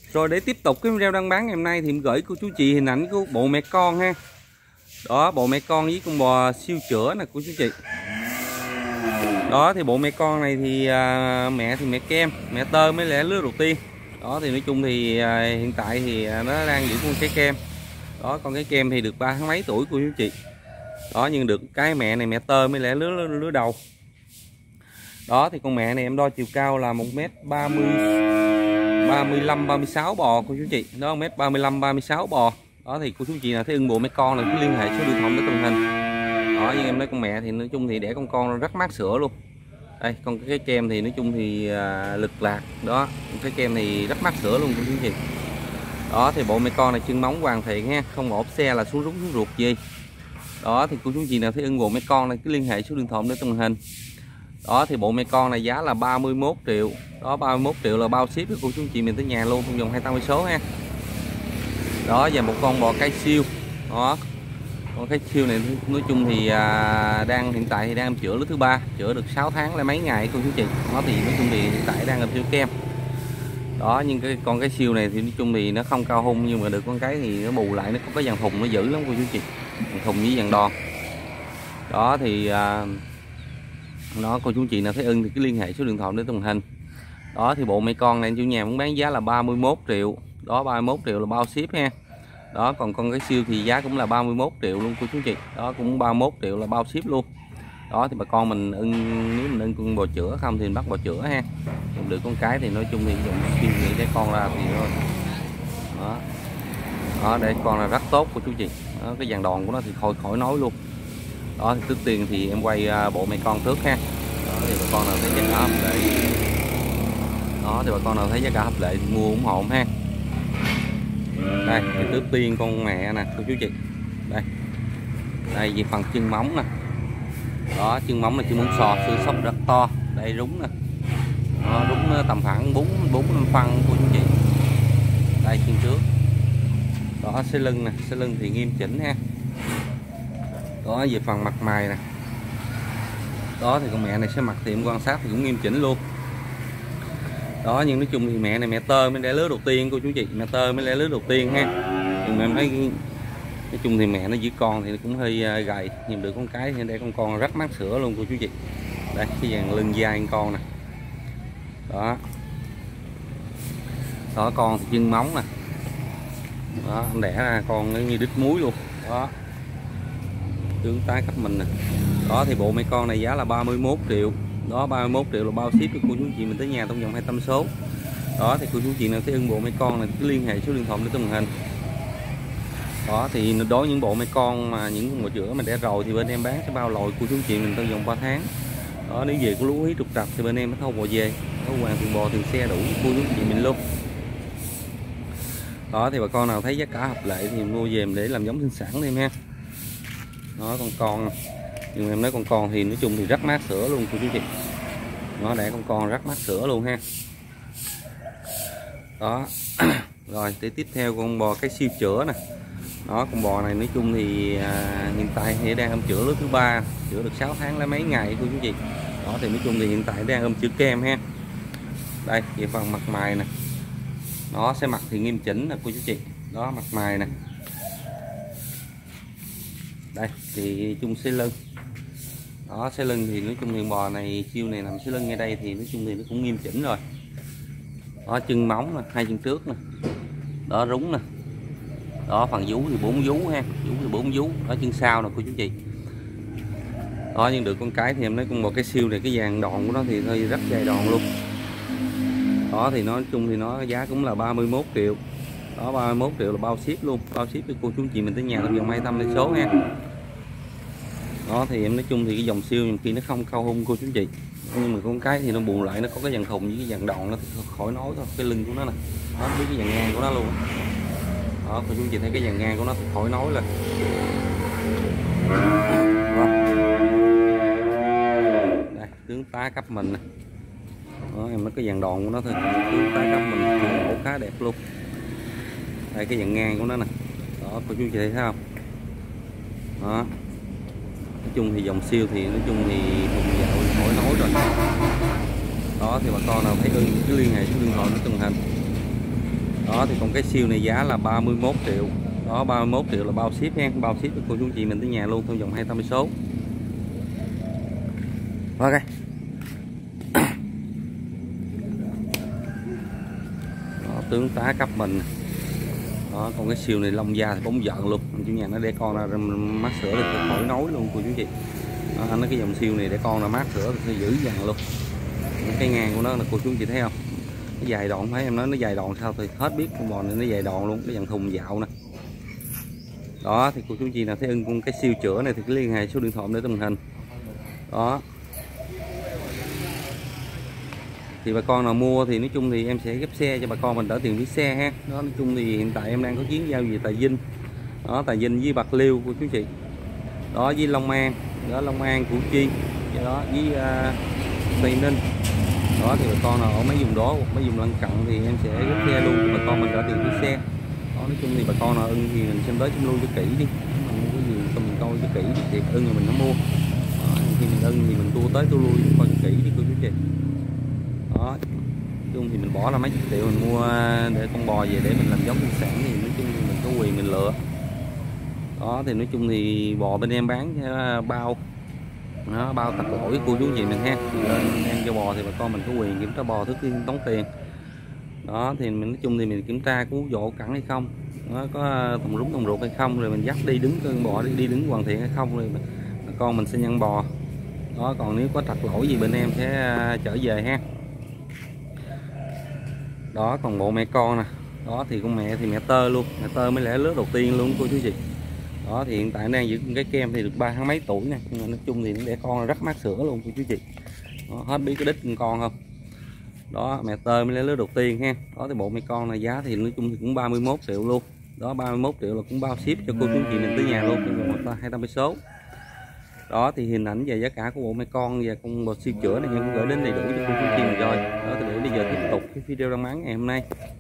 Rồi để tiếp tục cái video đang bán ngày hôm nay thì em gửi cô chú chị hình ảnh của bộ mẹ con ha. Đó, bộ mẹ con với con bò siêu chữa nè cô chú chị. Đó thì bộ mẹ con này thì mẹ thì mẹ kem, mẹ tơ mới lẻ lứa đầu tiên. Đó thì nói chung thì hiện tại thì nó đang giữ con cái kem. Đó, con cái kem thì được 3 tháng mấy tuổi cô chú chị. Đó, nhưng được cái mẹ này mẹ tơ mới lẻ lứa đầu. Đó thì con mẹ này em đo chiều cao là 1m35-36 bò cô chú chị. Đó 1m35-36 bò. Đó thì cô chú chị nào thấy ưng bộ mấy con là cứ liên hệ số điện thoại để từng hình. Đó, nhưng em nói con mẹ thì nói chung thì để con rất mát sữa luôn. Đây con cái kem thì nói chung thì lực lạc. Đó cái kem thì rất mát sữa luôn cô chú chị. Đó thì bộ mấy con này chân móng hoàn thiện ha, không ốp xe là xuống ruột gì. Đó thì cô chú chị nào thấy ưng bộ mấy con này cứ liên hệ số điện thoại để từng hình. Đó thì bộ mẹ con này giá là 31 triệu. Đó 31 triệu là bao ship với cô chú chị mình tới nhà luôn, không dùng 280 số ha. Đó và một con bò cái siêu. Đó con cái siêu này nói chung thì đang hiện tại thì đang chữa lứa thứ 3, chữa được 6 tháng là mấy ngày cô chú chị. Nó thì nói chung thì hiện tại đang làm siêu kem. Đó nhưng cái con cái siêu này thì nói chung thì nó không cao hung, nhưng mà được con cái thì nó bù lại nó có cái dàn thùng nó dữ lắm cô chú chị, dàn thùng với dàn đòn. Đó thì nó cô chú chị nào thấy ưng thì cứ liên hệ số điện thoại để từng hình. Đó thì bộ mẹ con này chủ nhà muốn bán giá là 31 triệu. Đó 31 triệu là bao ship ha. Đó còn con cái siêu thì giá cũng là 31 triệu luôn cô chú chị. Đó cũng 31 triệu là bao ship luôn. Đó thì bà con mình ưng, nếu mình ưng con bò chữa không thì mình bắt bò chữa ha. Còn được con cái thì nói chung thì dùng siêu nghĩ cái con ra thì thôi. Đó. Đó đây con là rất tốt cô chú chị. Đó, cái dàn đòn của nó thì khỏi nói luôn. Đó thì trước tiên thì em quay bộ mẹ con trước ha. Đó thì bà con nào thấy giá cả hợp lệ. Đó thì bà con nào thấy giá cả hợp lệ thì mua ủng hộ ha. Đây thì trước tiên con mẹ nè cô chú chị. Đây về phần chân móng nè. Đó chân móng là chân móng sò, xương sóc rất to. Đây rúng nè. Đó, rúng tầm khoảng 4-5 phân cô chú chị. Đây chân trước. Đó xe lưng nè, xe lưng thì nghiêm chỉnh ha. Đó về phần mặt mày nè. Đó thì con mẹ này sẽ mặt thì em quan sát thì cũng nghiêm chỉnh luôn. Đó nhưng nói chung thì mẹ này mẹ tơ mới đẻ lứa đầu tiên cô chú chị, mẹ tơ mới đẻ lứa đầu tiên ha. Nhưng mà em thấy nói chung thì mẹ nó giữ con thì nó cũng hơi gầy, nhưng được con cái thì đây con rất mát sữa luôn cô chú chị. Đây cái dàn lưng dai con nè. Đó. Đó con thì chân móng nè. Đó anh đẻ ra con nó như đít muối luôn. Đó. Tướng tái cấp mình nè. Đó thì bộ mấy con này giá là 31 triệu. Đó 31 triệu là bao ship cho cô chú chị mình tới nhà trong vòng 200 số. Đó thì cô chú chị nào thấy ưng bộ mấy con này cứ liên hệ số điện thoại để từng hình. Đó thì đối với những bộ mấy con mà những bộ chữa mình đẻ rồi thì bên em bán sẽ bao lội cô chú chị mình trong vòng 3 tháng. Đó nếu về có lú hí trục trặc thì bên em mới thâu bò về, có hoàn tiền bò tiền xe đủ cô chú chị mình luôn. Đó thì bà con nào thấy giá cả hợp lệ thì mua về để làm giống sinh sản thêm ha. Đó con nhưng em nói con thì nói chung thì rất mát sữa luôn cô chú chị. Nó để con rất mát sữa luôn ha. Đó rồi tiếp theo con bò cái siêu chữa nè. Đó con bò này nói chung thì hiện tại thì đang ươm chữa lứa thứ 3, chữa được 6 tháng lấy mấy ngày cô chú chị. Đó thì nói chung thì hiện tại đang ươm chữa kem ha. Đây về phần mặt mày nè. Nó sẽ mặt thì nghiêm chỉnh nè cô chú chị. Đó mặt mày nè. Đây thì chung xe lưng. Đó xe lưng thì nói chung thì bò này siêu này nằm xe lưng ngay đây thì nói chung thì nó cũng nghiêm chỉnh rồi. Đó chân móng nè, 2 chân trước nè. Đó rúng nè. Đó phần vú thì 4 vú ha, vú thì 4 vú. Đó chân sau nè cô chú chị. Đó nhưng được con cái thì em nói con bò cái siêu này cái dàn đòn của nó thì hơi rất dày đòn luôn. Đó thì nói chung thì nó giá cũng là 31 triệu. Đó 31 triệu là bao ship luôn, bao ship với cô chú chị mình tới nhà trong vòng 200 số ha. Đó thì em nói chung thì cái dòng siêu nhiều khi nó không cao hung cô chú chị, nhưng mà con cái thì nó buồn lại, nó có cái dàn thùng với cái dàn đòn nó khỏi nói thôi. Cái lưng của nó nè, nó biết cái dàn ngang của nó luôn. Đó cô chú chị thấy cái dàn ngang của nó khỏi nói là. Đây tướng tá cấp mình nè. Đó em nói cái dàn đòn của nó thôi, tướng tá cấp mình ổ khá đẹp luôn. Đây cái dàn ngang của nó nè. Đó cô chú chị thấy không. Đó nói chung thì dòng siêu thì nói chung thì thùng dạo khỏi nói rồi. Đó thì bà con nào thấy ưng cứ liên hệ số điện thoại nó từng hình. Đó Đó thì con cái siêu này giá là 31 triệu. Đó 31 triệu là bao ship nha, bao ship cho cô chú anh chị mình tới nhà luôn theo dòng 280 số. Ok. Đó, tướng tá cấp mình. Đó con cái siêu này lông da thì bóng giận luôn, chủ nhà nó để con ra mát sữa thì khỏi nói luôn cô chú chị. Đó, anh nói cái dòng siêu này để con là mát sữa thì giữ dần luôn. Cái ngang của nó là cô chú chị thấy không, nó dài đoạn, thấy em nói nó dài đoạn sao thì hết biết, con bò này nó dài đoạn luôn, cái dàn thùng dạo nè. Đó thì cô chú chị nào thấy ưng con cái siêu chữa này thì cứ liên hệ số điện thoại để tầm hình. Đó thì bà con nào mua thì nói chung thì em sẽ ghép xe cho bà con mình đỡ tiền phí xe ha. Đó nói chung thì hiện tại em đang có chuyến giao về Trà Vinh. Đó Trà Vinh với Bạc Liêu của chú chị. Đó với Long An, đó Long An, Củ Chi, đó với Tây Ninh. Đó thì bà con nào ở mấy vùng đó, mấy vùng lân cận thì em sẽ ghép xe luôn cho bà con mình đỡ tiền phí xe. Đó nói chung thì bà con nào ưng thì mình xem tới xem luôn cho kỹ đi, mình mua cái gì mình coi cho kỹ đi, thì ưng thì mình nó mua. Đó, khi mình ưng thì mình tua tới tua lui coi cho kỹ đi cô chú chị. Đó chung thì mình bỏ ra mấy chục triệu mình mua để con bò về để mình làm giống sinh sản thì nói chung thì mình có quyền mình lựa. Đó thì nói chung thì bò bên em bán bao nó bao tạch lỗi cô chú chị mình ha, em cho bò thì bà con mình có quyền kiểm tra bò trước khi đóng tiền. Đó thì mình nói chung thì mình kiểm tra có dỗ cẳng hay không, nó có thùng rúng thùng ruột hay không, rồi mình dắt đi đứng cân bò đi đứng hoàn thiện hay không, rồi bà con mình sẽ nhân bò. Đó còn nếu có trật lỗi gì bên em sẽ trở về ha. Đó còn bộ mẹ con nè, đó thì con mẹ thì mẹ tơ luôn, mẹ tơ mới lẻ lứa đầu tiên luôn cô chú chị. Đó thì hiện tại đang giữ cái kem thì được 3 tháng mấy tuổi nè, nhưng mà nói chung thì nó để con rất mát sữa luôn cô chú chị. Đó, hết biết cái đích con không. Đó mẹ tơ mới lẻ lứa đầu tiên ha. Đó thì bộ mẹ con này giá thì nói chung thì cũng 31 triệu luôn. Đó 31 triệu là cũng bao ship cho cô chú chị mình tới nhà luôn, trong vòng 280 số. Đó thì hình ảnh về giá cả của bộ mẹ con và con bò siêu chữa này em cũng gửi đến đầy đủ cho cô chú chị mình rồi. Đó thì để bây giờ tiếp tục cái video răng máng ngày hôm nay.